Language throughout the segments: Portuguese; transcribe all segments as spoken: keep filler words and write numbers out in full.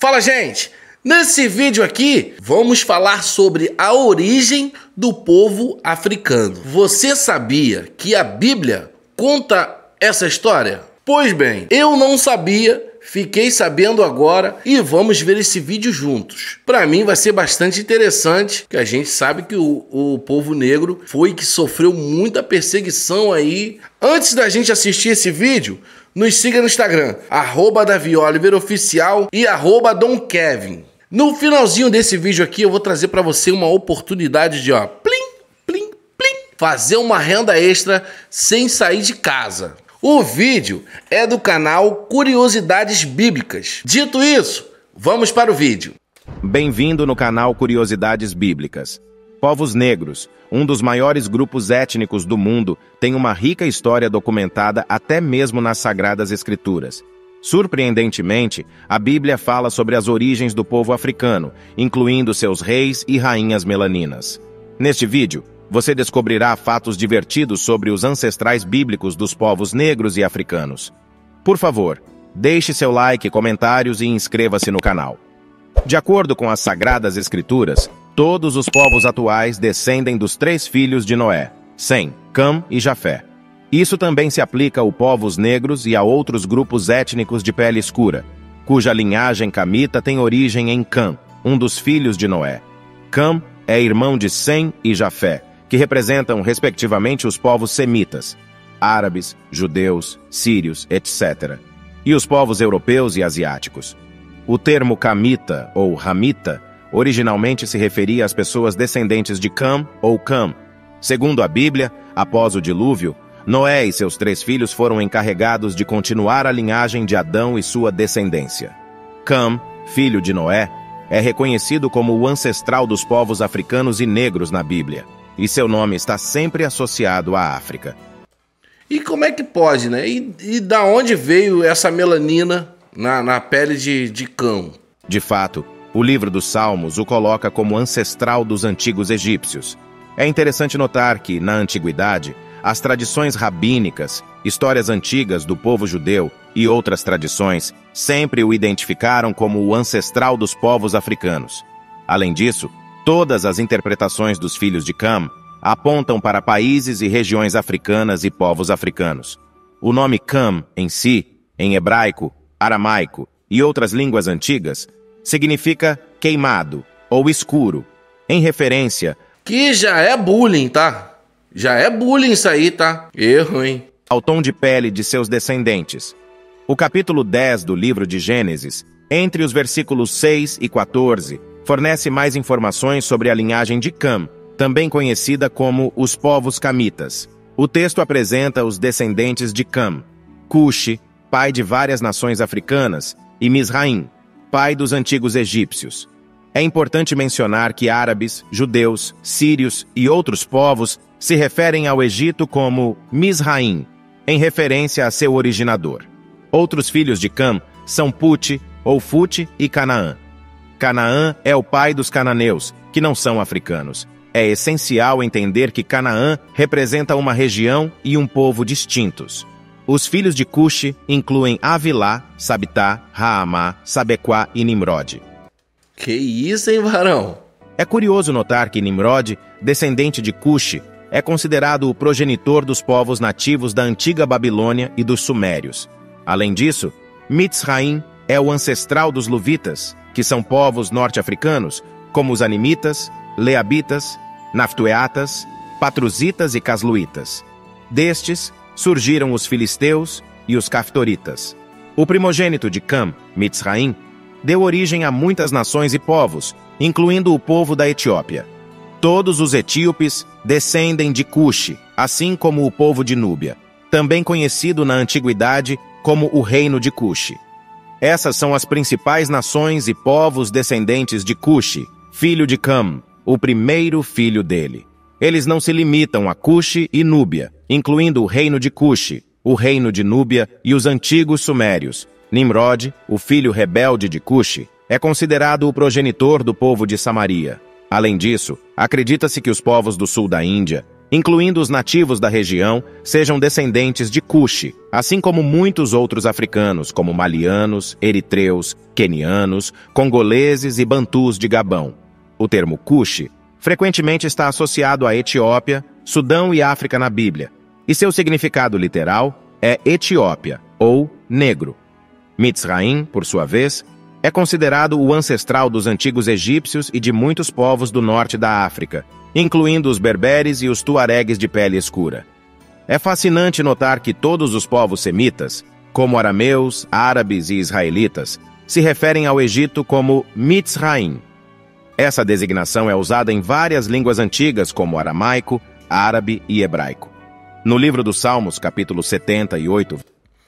Fala, gente! Nesse vídeo aqui, vamos falar sobre a origem do povo africano. Você sabia que a Bíblia conta essa história? Pois bem, eu não sabia, fiquei sabendo agora e vamos ver esse vídeo juntos. Para mim vai ser bastante interessante, que a gente sabe que o, o povo negro foi que sofreu muita perseguição aí. Antes da gente assistir esse vídeo, nos siga no Instagram, arroba Davi Oliver Oficial e arroba Dom Kevin. No finalzinho desse vídeo aqui, eu vou trazer para você uma oportunidade de, ó, plim, plim, plim, fazer uma renda extra sem sair de casa. O vídeo é do canal Curiosidades Bíblicas. Dito isso, vamos para o vídeo. Bem-vindo no canal Curiosidades Bíblicas. Povos negros, um dos maiores grupos étnicos do mundo, tem uma rica história documentada até mesmo nas Sagradas Escrituras. Surpreendentemente, a Bíblia fala sobre as origens do povo africano, incluindo seus reis e rainhas melaninas. Neste vídeo, você descobrirá fatos divertidos sobre os ancestrais bíblicos dos povos negros e africanos. Por favor, deixe seu like, comentários e inscreva-se no canal. De acordo com as Sagradas Escrituras, todos os povos atuais descendem dos três filhos de Noé, Sem, Cam e Jafé. Isso também se aplica aos povos negros e a outros grupos étnicos de pele escura, cuja linhagem camita tem origem em Cam, um dos filhos de Noé. Cam é irmão de Sem e Jafé, que representam, respectivamente, os povos semitas, árabes, judeus, sírios, etcétera, e os povos europeus e asiáticos. O termo camita, ou ramita, originalmente se referia às pessoas descendentes de Cam ou Cam. Segundo a Bíblia, após o dilúvio, Noé e seus três filhos foram encarregados de continuar a linhagem de Adão e sua descendência. Cam, filho de Noé, é reconhecido como o ancestral dos povos africanos e negros na Bíblia, e seu nome está sempre associado à África. E como é que pode, né? E, e da onde veio essa melanina na, na pele de, de Cam? De fato, o livro dos Salmos o coloca como ancestral dos antigos egípcios. É interessante notar que, na antiguidade, as tradições rabínicas, histórias antigas do povo judeu e outras tradições sempre o identificaram como o ancestral dos povos africanos. Além disso, todas as interpretações dos filhos de Cam apontam para países e regiões africanas e povos africanos. O nome Cam, em si, em hebraico, aramaico e outras línguas antigas, significa queimado ou escuro, em referência... Que já é bullying, tá? Já é bullying isso aí, tá? Erro, hein? Ao tom de pele de seus descendentes. O capítulo dez do livro de Gênesis, entre os versículos seis e quatorze, fornece mais informações sobre a linhagem de Cam, também conhecida como os povos camitas. O texto apresenta os descendentes de Cam, Cuxi, pai de várias nações africanas, e Misraim, pai dos antigos egípcios. É importante mencionar que árabes, judeus, sírios e outros povos se referem ao Egito como Misraim, em referência a seu originador. Outros filhos de Cam são Puti, ou Fute e Canaã. Canaã é o pai dos cananeus, que não são africanos. É essencial entender que Canaã representa uma região e um povo distintos. Os filhos de Cuxi incluem Avilá, Sabitá, Raamá, Sabequá e Nimrod. Que isso, hein, varão? É curioso notar que Nimrod, descendente de Cuxi, é considerado o progenitor dos povos nativos da antiga Babilônia e dos Sumérios. Além disso, Mitzraim é o ancestral dos Luvitas, que são povos norte-africanos, como os Animitas, Leabitas, Naftueatas, Patruzitas e Casluitas. Destes, surgiram os Filisteus e os Caftoritas. O primogênito de Cam, Mitzraim, deu origem a muitas nações e povos, incluindo o povo da Etiópia. Todos os etíopes descendem de Cuxi, assim como o povo de Núbia, também conhecido na antiguidade como o Reino de Cuxi. Essas são as principais nações e povos descendentes de Cuxi, filho de Cam, o primeiro filho dele. Eles não se limitam a Cuxi e Núbia, incluindo o Reino de Cuxi, o Reino de Núbia e os antigos sumérios. Nimrod, o filho rebelde de Cuxi, é considerado o progenitor do povo de Samaria. Além disso, acredita-se que os povos do sul da Índia incluindo os nativos da região, sejam descendentes de Cuxi, assim como muitos outros africanos, como malianos, eritreus, quenianos, congoleses e bantus de Gabão. O termo Cuxi frequentemente está associado à Etiópia, Sudão e África na Bíblia, e seu significado literal é Etiópia, ou negro. Mitzraim, por sua vez, é considerado o ancestral dos antigos egípcios e de muitos povos do norte da África, incluindo os berberes e os tuaregues de pele escura. É fascinante notar que todos os povos semitas, como arameus, árabes e israelitas, se referem ao Egito como Mitzraim. Essa designação é usada em várias línguas antigas como aramaico, árabe e hebraico. No livro dos Salmos, capítulo setenta e oito...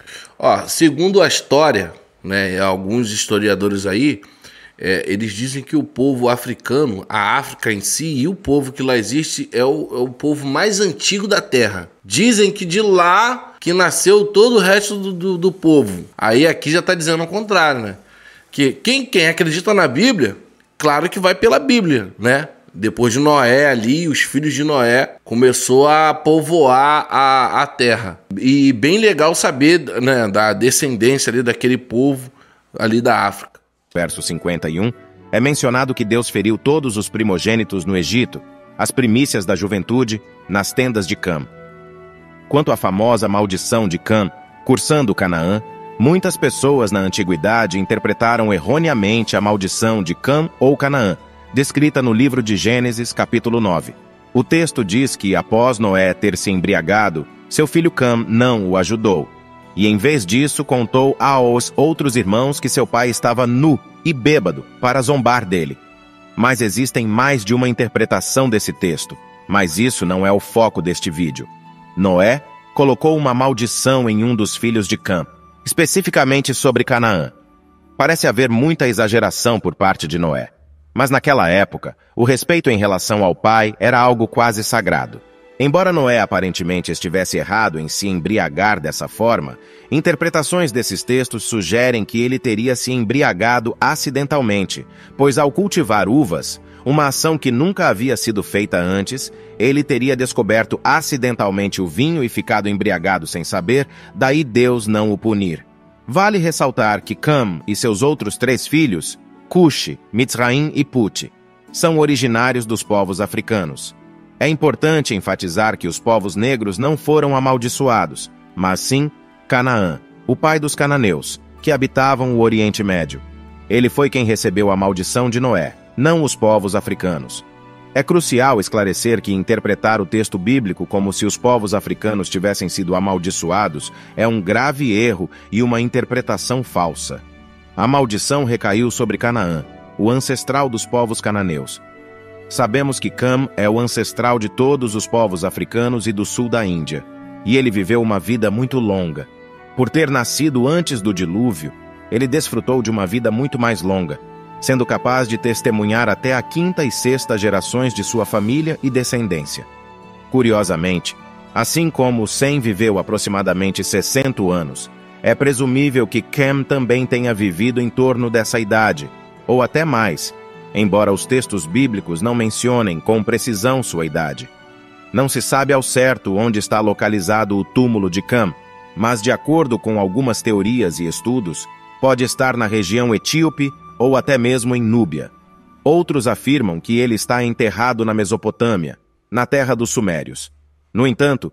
Ó, segundo a história, né, alguns historiadores aí, é, eles dizem que o povo africano, a África em si e o povo que lá existe é o, é o povo mais antigo da Terra. Dizem que de lá que nasceu todo o resto do, do, do povo. Aí aqui já está dizendo ao contrário, né? Que quem, quem acredita na Bíblia, claro que vai pela Bíblia, né? Depois de Noé ali, os filhos de Noé começou a povoar a, a terra. E bem legal saber, né, da descendência ali daquele povo ali da África. Verso cinquenta e um, é mencionado que Deus feriu todos os primogênitos no Egito, as primícias da juventude, nas tendas de Cam. Quanto à famosa maldição de Cam, cursando Canaã, muitas pessoas na antiguidade interpretaram erroneamente a maldição de Cam ou Canaã, descrita no livro de Gênesis, capítulo nove. O texto diz que, após Noé ter se embriagado, seu filho Cam não o ajudou, e em vez disso contou aos outros irmãos que seu pai estava nu e bêbado para zombar dele. Mas existem mais de uma interpretação desse texto, mas isso não é o foco deste vídeo. Noé colocou uma maldição em um dos filhos de Cam, especificamente sobre Canaã. Parece haver muita exageração por parte de Noé. Mas naquela época, o respeito em relação ao pai era algo quase sagrado. Embora Noé aparentemente estivesse errado em se embriagar dessa forma, interpretações desses textos sugerem que ele teria se embriagado acidentalmente, pois ao cultivar uvas, uma ação que nunca havia sido feita antes, ele teria descoberto acidentalmente o vinho e ficado embriagado sem saber, daí Deus não o punir. Vale ressaltar que Cam e seus outros três filhos, Cuxi, Mitzraim e Puti, são originários dos povos africanos. É importante enfatizar que os povos negros não foram amaldiçoados, mas sim Canaã, o pai dos cananeus, que habitavam o Oriente Médio. Ele foi quem recebeu a maldição de Noé, não os povos africanos. É crucial esclarecer que interpretar o texto bíblico como se os povos africanos tivessem sido amaldiçoados é um grave erro e uma interpretação falsa. A maldição recaiu sobre Canaã, o ancestral dos povos cananeus. Sabemos que Cam é o ancestral de todos os povos africanos e do sul da Índia, e ele viveu uma vida muito longa. Por ter nascido antes do dilúvio, ele desfrutou de uma vida muito mais longa, sendo capaz de testemunhar até a quinta e sexta gerações de sua família e descendência. Curiosamente, assim como Sem viveu aproximadamente sessenta anos, é presumível que Cam também tenha vivido em torno dessa idade, ou até mais, embora os textos bíblicos não mencionem com precisão sua idade. Não se sabe ao certo onde está localizado o túmulo de Cam, mas de acordo com algumas teorias e estudos, pode estar na região etíope ou até mesmo em Núbia. Outros afirmam que ele está enterrado na Mesopotâmia, na terra dos Sumérios. No entanto...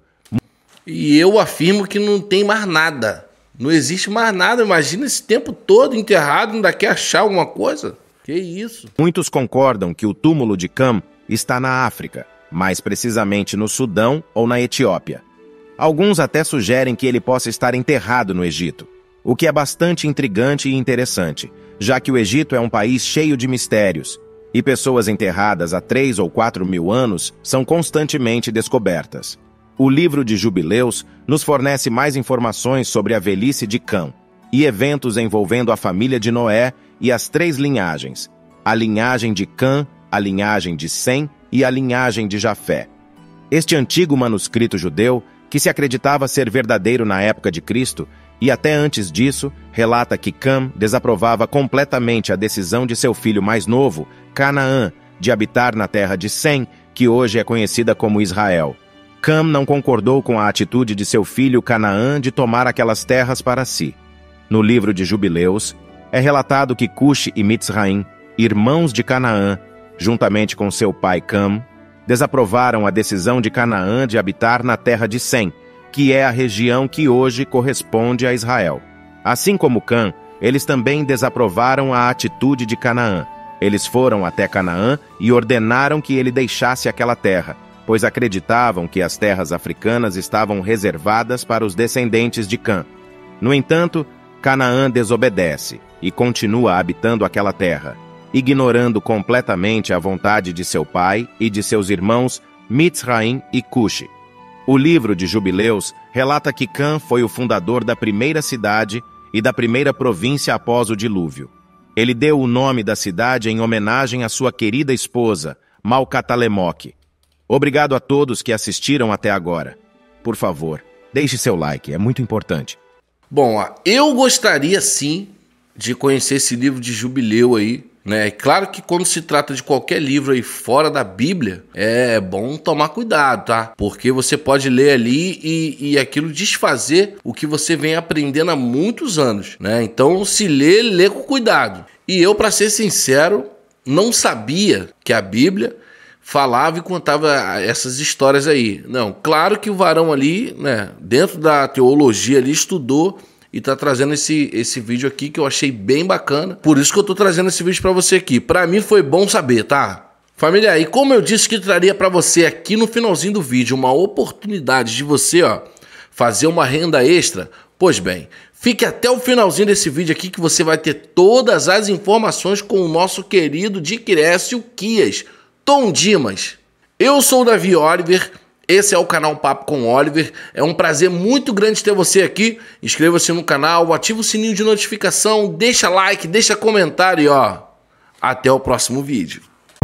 E eu afirmo que não tem mais nada. Não existe mais nada. Imagina esse tempo todo enterrado, ainda quer achar alguma coisa? Que isso? Muitos concordam que o túmulo de Cam está na África, mais precisamente no Sudão ou na Etiópia. Alguns até sugerem que ele possa estar enterrado no Egito, o que é bastante intrigante e interessante, já que o Egito é um país cheio de mistérios, e pessoas enterradas há três ou quatro mil anos são constantemente descobertas. O livro de Jubileus nos fornece mais informações sobre a velhice de Cam e eventos envolvendo a família de Noé e as três linhagens, a linhagem de Cam, a linhagem de Sem e a linhagem de Jafé. Este antigo manuscrito judeu, que se acreditava ser verdadeiro na época de Cristo, e até antes disso, relata que Cam desaprovava completamente a decisão de seu filho mais novo, Canaã, de habitar na terra de Sem, que hoje é conhecida como Israel. Cam não concordou com a atitude de seu filho Canaã de tomar aquelas terras para si. No livro de Jubileus, é relatado que Cuxi e Mitzraim, irmãos de Canaã, juntamente com seu pai Cam, desaprovaram a decisão de Canaã de habitar na terra de Sem, que é a região que hoje corresponde a Israel. Assim como Cam, eles também desaprovaram a atitude de Canaã. Eles foram até Canaã e ordenaram que ele deixasse aquela terra, pois acreditavam que as terras africanas estavam reservadas para os descendentes de Cam. No entanto, Canaã desobedece e continua habitando aquela terra, ignorando completamente a vontade de seu pai e de seus irmãos Mitzraim e Cuxi. O livro de Jubileus relata que Cam foi o fundador da primeira cidade e da primeira província após o dilúvio. Ele deu o nome da cidade em homenagem à sua querida esposa, Malcatalemoque. Obrigado a todos que assistiram até agora. Por favor, deixe seu like, é muito importante. Bom, eu gostaria sim de conhecer esse livro de Jubileu aí, né? É claro que quando se trata de qualquer livro aí fora da Bíblia, é bom tomar cuidado, tá? Porque você pode ler ali e, e aquilo desfazer o que você vem aprendendo há muitos anos, né? Então, se lê, lê com cuidado. E eu, para ser sincero, não sabia que a Bíblia falava e contava essas histórias aí. Não, claro que o varão ali, né, dentro da teologia ali, estudou e tá trazendo esse, esse vídeo aqui que eu achei bem bacana. Por isso que eu tô trazendo esse vídeo para você aqui. Para mim foi bom saber, tá? Família, e como eu disse que traria para você aqui no finalzinho do vídeo uma oportunidade de você, ó, fazer uma renda extra, pois bem, fique até o finalzinho desse vídeo aqui que você vai ter todas as informações com o nosso querido Dicrécio Quias, Tom Dimas. Eu sou o Davi Oliver, esse é o canal Papo com Oliver. É um prazer muito grande ter você aqui. Inscreva-se no canal, ativa o sininho de notificação, deixa like, deixa comentário e ó, até o próximo vídeo.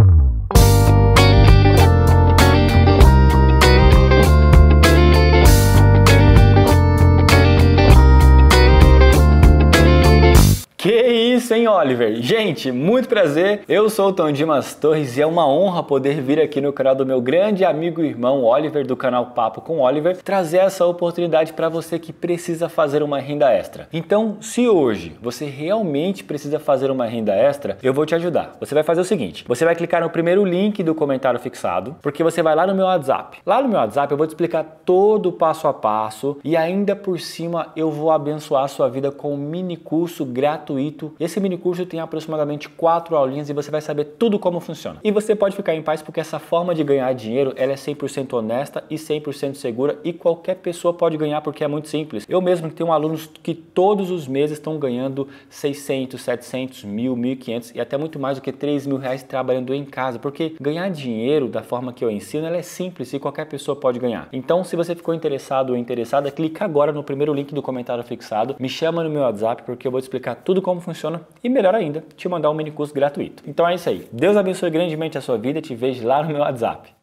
Que isso, hein, Oliver? Gente, muito prazer. Eu sou o Tom Dimas Torres e é uma honra poder vir aqui no canal do meu grande amigo e irmão Oliver, do canal Papo com Oliver, trazer essa oportunidade para você que precisa fazer uma renda extra. Então, se hoje você realmente precisa fazer uma renda extra, eu vou te ajudar. Você vai fazer o seguinte, você vai clicar no primeiro link do comentário fixado, porque você vai lá no meu WhatsApp. Lá no meu WhatsApp eu vou te explicar todo o passo a passo e ainda por cima eu vou abençoar a sua vida com um mini curso gratuito. Esse mini curso tem aproximadamente quatro aulinhas e você vai saber tudo como funciona. E você pode ficar em paz porque essa forma de ganhar dinheiro ela é cem por cento honesta e cem por cento segura e qualquer pessoa pode ganhar porque é muito simples. Eu mesmo tenho alunos que todos os meses estão ganhando seiscentos, setecentos, mil, mil e quinhentos e até muito mais do que três mil reais trabalhando em casa, porque ganhar dinheiro da forma que eu ensino ela é simples e qualquer pessoa pode ganhar. Então, se você ficou interessado ou interessada, clica agora no primeiro link do comentário fixado, me chama no meu WhatsApp porque eu vou te explicar tudo como funciona e, melhor ainda, te mandar um mini curso gratuito. Então é isso aí. Deus abençoe grandemente a sua vida e te vejo lá no meu WhatsApp.